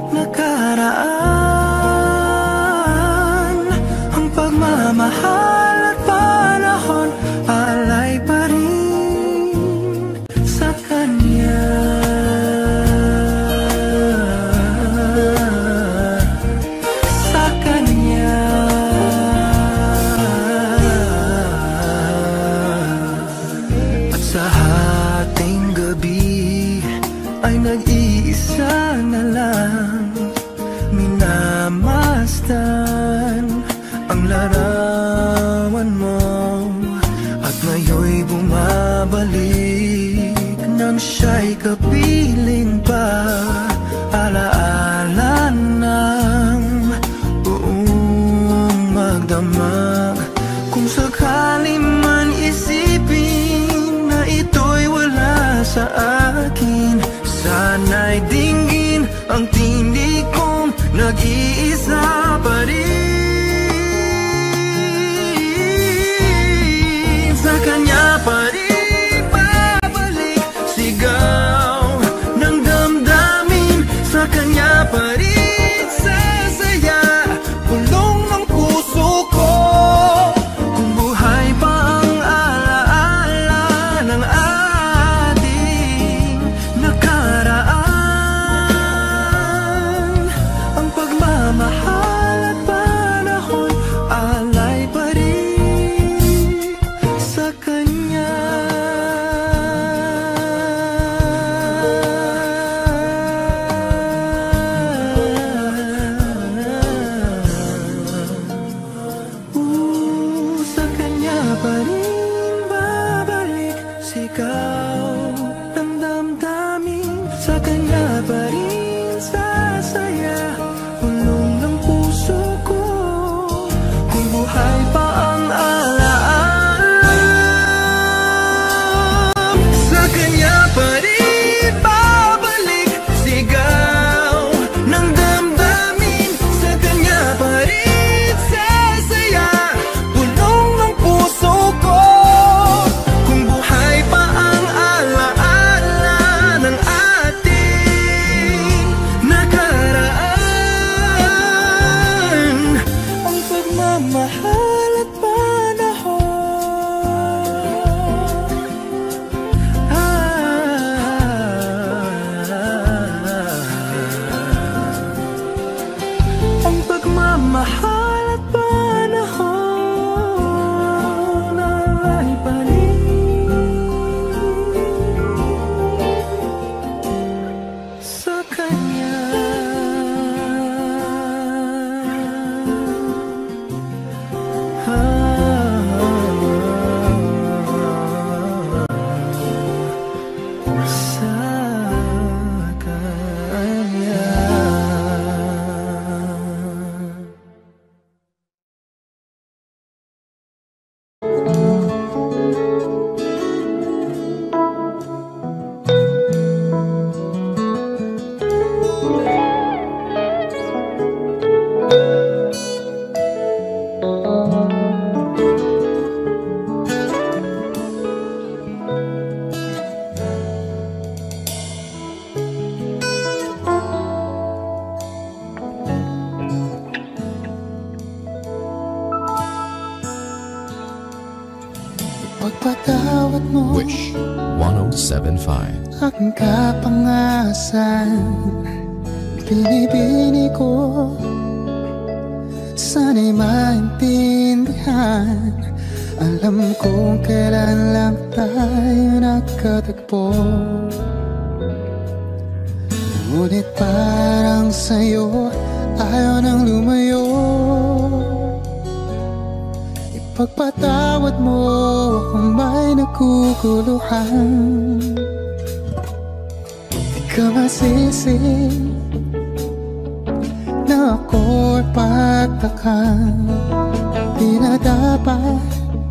nakaraan, ang pagmamahal at panahon alay pa rin sa kanya. Sa kanya. At sa hating gabi ay nag-iisa na lang minamasdan ang larawan mo, at ngayon'y bumabalik nang siya'y kapiling pa. Alaala ng buong magdamag. Kung sakali man isipin na ito'y wala sa akin, sana'y dinggin ang tinig kong nag-iisa pa rin. Sa kanya pa rin babalik sigaw ng damdamin, sa kanya pa rin sasaya bulong ng puso ko. Kung buhay pa ang alaala ng ating nakaraan, ang pagmamahal at panahon alay pa rin sa kanya. Ooh, sa kanya pa rin babalik sigaw ng damdamin, sa kanya pa rin sasaya bulong ng puso ko. Kung buhay pa ang alaala, sa kanya pa rin babalik sigaw ng damdamin, sa kanya pa rin sasaya bulong ng puso ko. Kung buhay pa ang alaala ng ating nakaraan, ang pagmamahal pagmamahal at panahon. Ang pagmamahal at panahon ay balik sa kanya. Pagpatawad mo Wish one oh seven point five. aking kapangasan, binibini ko, sana'y maintindihan. Alam kong kailan lang tayo nagkatagpo, ngunit parang sa'yo ayaw nang lumayo. Ipagpatawad mo kung may naguguluhan, di ka masisi na ako'y pagtakan. Di na dapat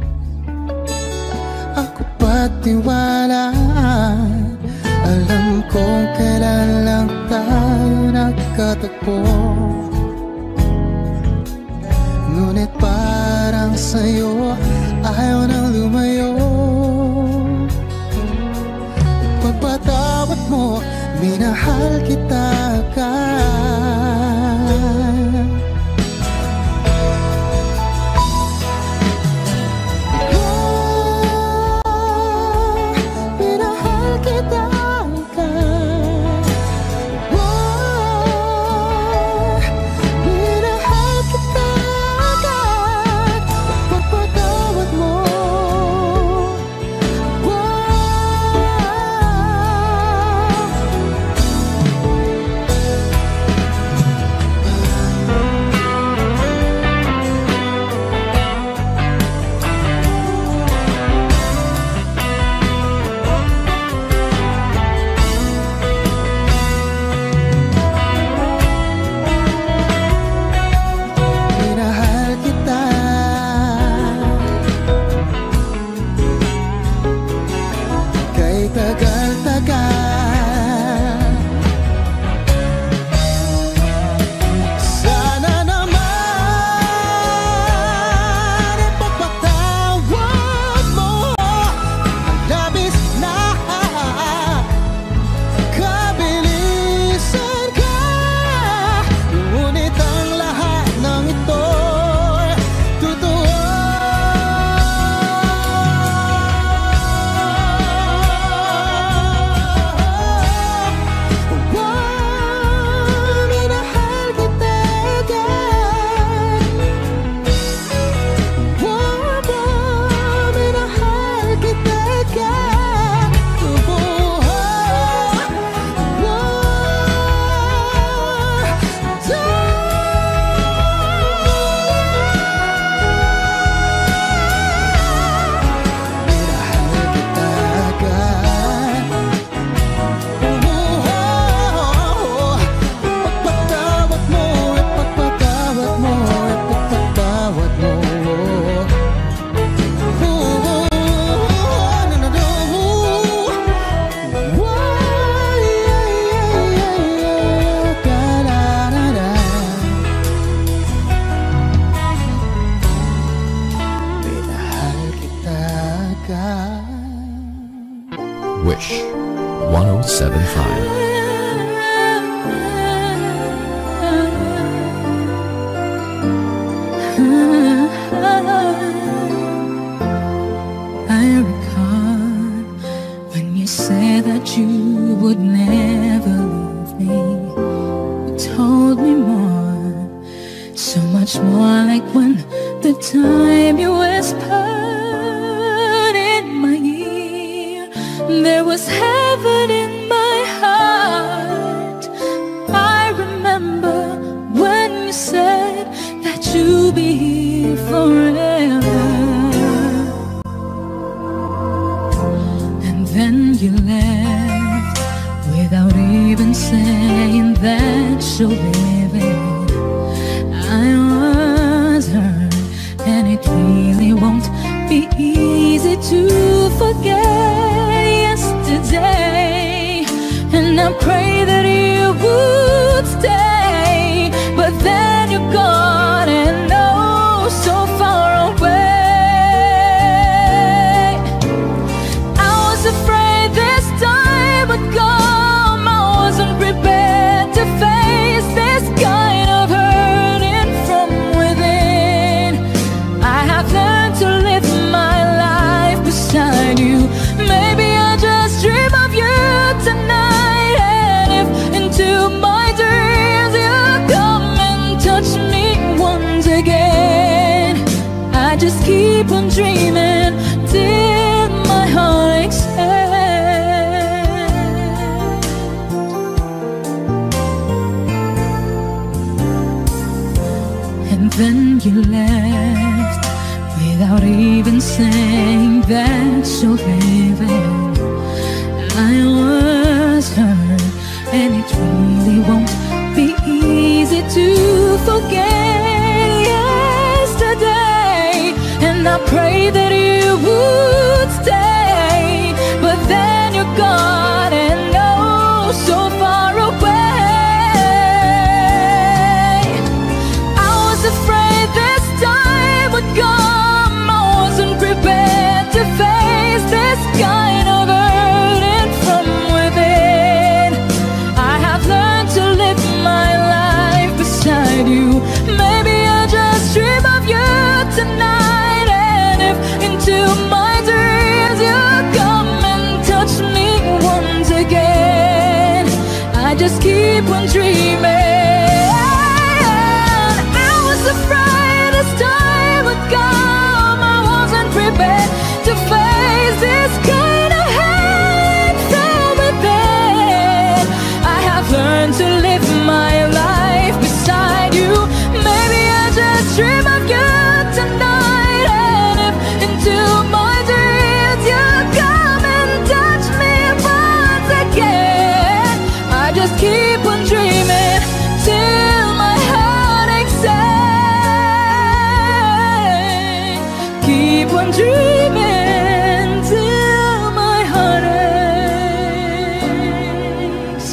ako patiwalaan. Alam kong kailan lang tayo nagkatagpo, ngunit parang sa'yo ayaw nang lumayo. Pagpatawad mo, minahal kita agad. Oh, minahal kita agad. Oh, minahal kita agad. Pagpatawad mo, minahal kita. Kay tagal-tagal, sana naman ipagpatawad mo ang labis na kabilisan ka. Ngunit ang lahat ng ito'y totoo. Wow, minahal kita agad. Wow, wow, minahal kita agad. Wow, minahal kita agad. Ipagpatawad mo, ipagpatawad mo, ipagpatawad mo. Minahal kita agad. Wish one oh seven point five. Ah I recall when you said that you would never leave me. You told me more, so much more, like when the time you whispered in my ear. There was heaven in my heart. I remember when you said that you'll be here forever. And then you left without even saying that you'll live it. I was hurt, and it really won't be easy to forget yesterday. And I pray that you would stay, but then you're gone and oh, so far away. I was afraid this time would come. I wasn't prepared to face this kind of hurting from within. I have learned to live my life beside you. Maybe I just dream of you tonight, and if into my dreams you come and touch me once again, I just keep on dreaming till my heart aches. And then you left without even saying that you'll leave it. I was hurt, and it really won't be easy to forget yesterday. And I pray that you would stay, but then you're gone and oh, so far away. I was afraid this time would come. I wasn't prepared to face this kind of hurting from within. I have learned to live my life beside you. Maybe I just dream of you tonight, and if into my dreams you come and touch me once again, I just keep on dreaming. I was afraid this time would come. I wasn't prepared to face this kind of hate from within. I have learned to live my life beside you. Maybe I just dream of you tonight, and if into my dreams you come and touch me once again, I just keep on dreaming till my heart aches. Keep on dreaming till my heart aches.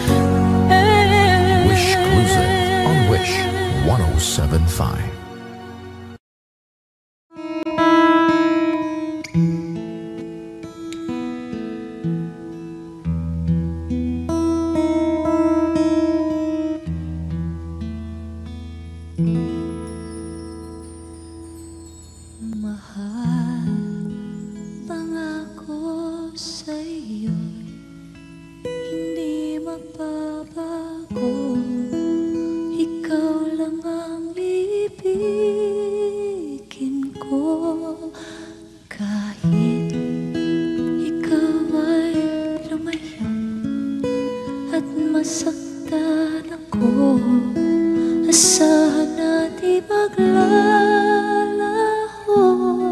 Wish Exclusive on Wish one oh seven point five. Mahal, pangako sa'yo'y hindi mababago. Ikaw lang ang ibigin ko. Kahit ikaw ay lumayo at masaktan ako, asahan na di maglalaho.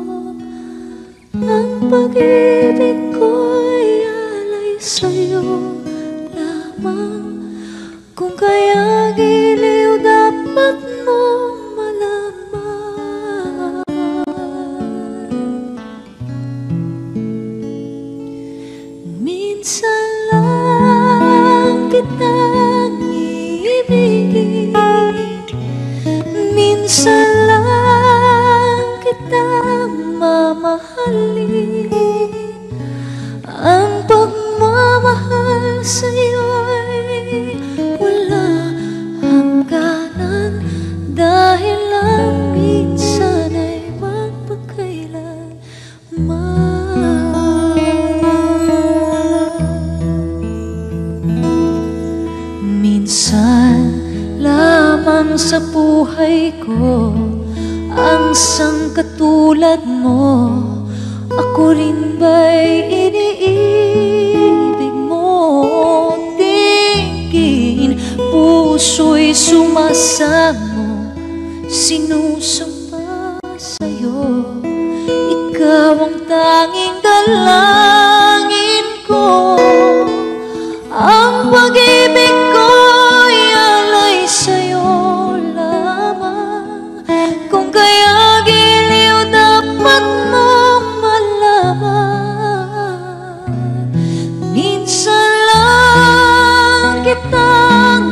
Ang pag-ibig ko'y alay sa'yo lamang. Kung kaya giliw dapat mong malaman. Minsan lang kitang iibigin, minsan lang kitang mamahalin. Ang pagmamahal sa'yo'y wala hangganan, dahil lang minsan ay buhay ko ang sangkatulad mo. Ako rin ba'y iniibig mo? Tingin, puso'y sumasamo, sinusumpa sa'yo. Ikaw ang tanging dalangin ko. Ang pag-ibig ko'y alay sa'yo lamang. Kung kaya giliw dapat mong malaman, minsan lang kitang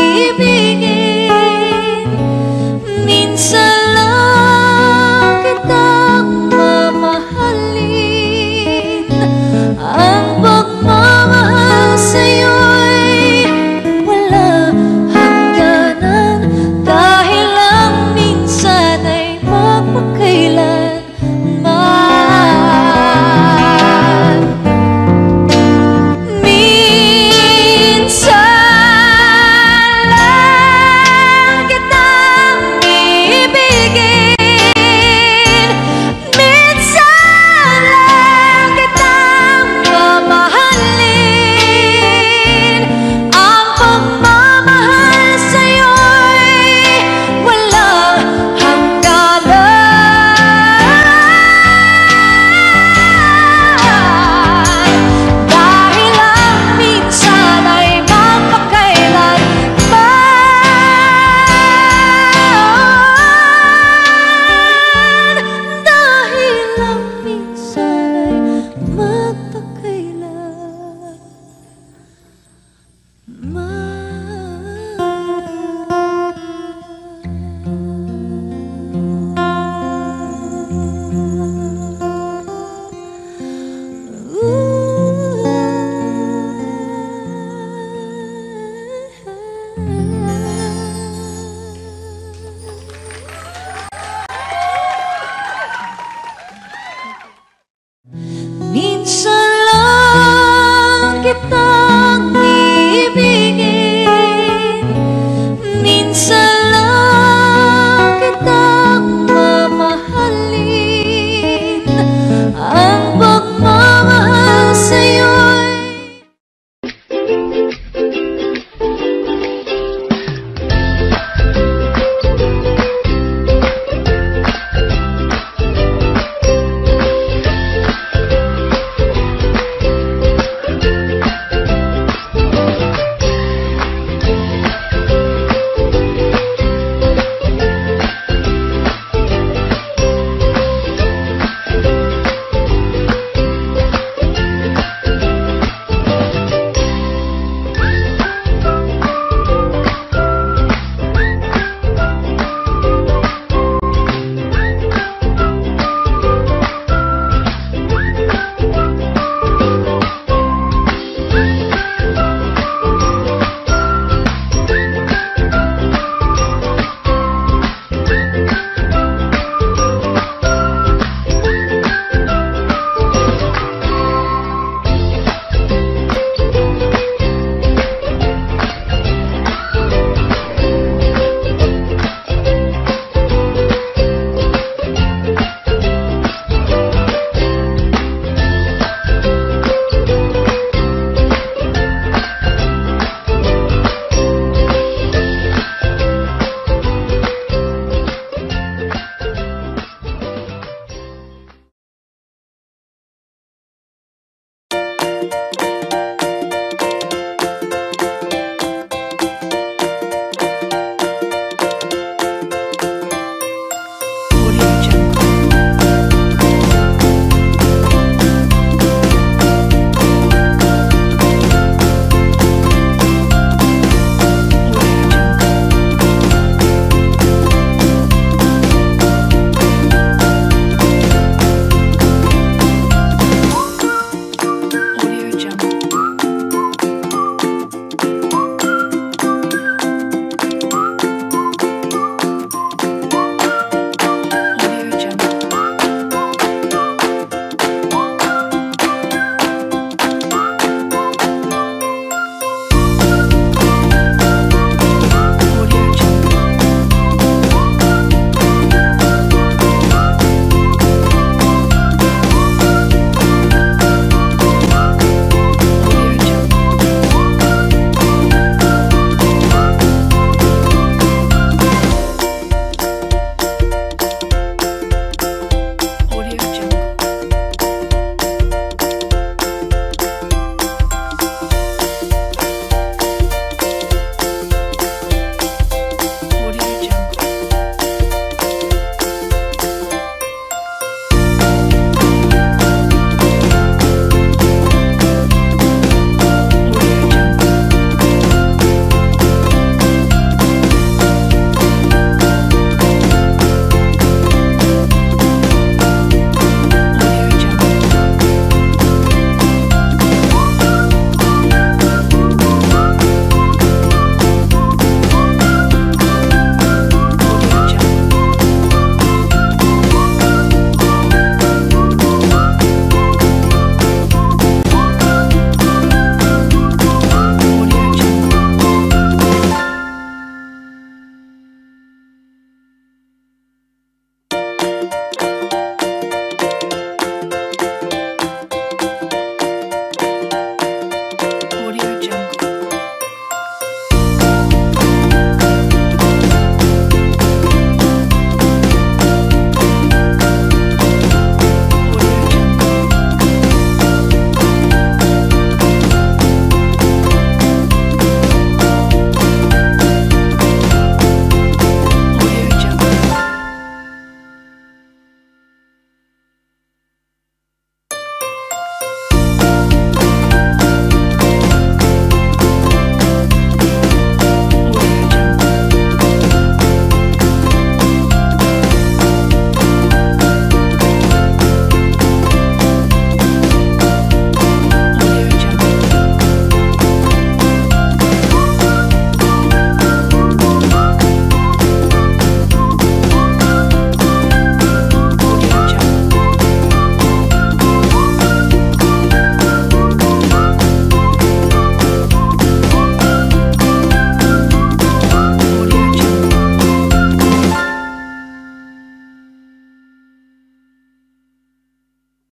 ibigin, minsan lang kitang mamahalin. Ang pagmamahal sa'yo'y wala hangganan, dahil lang minsan ay mapakailanman.